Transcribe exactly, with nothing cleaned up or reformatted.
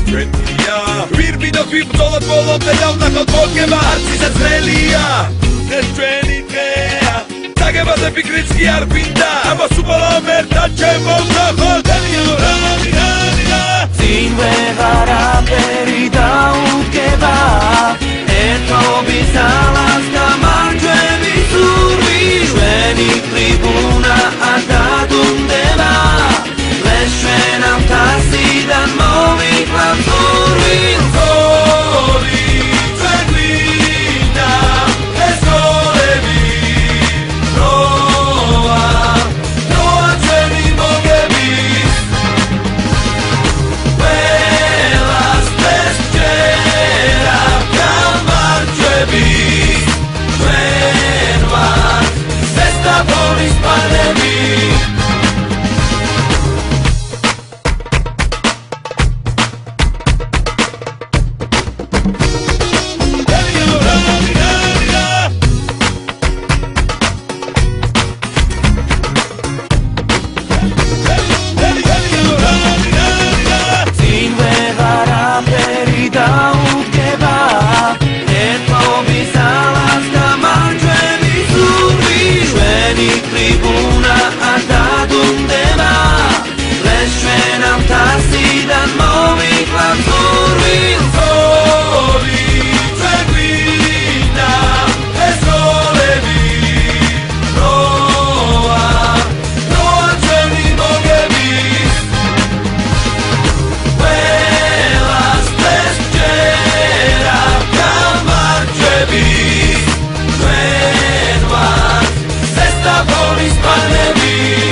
ჩვენია ვირ მინდოს ვიბრძოლოთ ბოლომდე დავნახოთ მოგება არც ისე ძნელია ეს ჩვენი დღეა დაგებაზე ფიქრიც კი არ გვინდა ამას უბრალოდ ერთად შემოვნახოთ წინ ვეღარაფერი დაუდგება ერთობის ალას გამარჯვების ზურგი ჩვენი ტრიბუნა არ დადუნდება დღეს ჩვენ ამ თასიდან მოვიყვანთ ზურგი ზორი ჩვენ გვინდა ეს გოლები როა როა ჩვენი მოგები ველას დღეს ჯერა გამარჯვები ჩვენ ვართ ზესტაფონის პარები Zestaw Polis Pandemii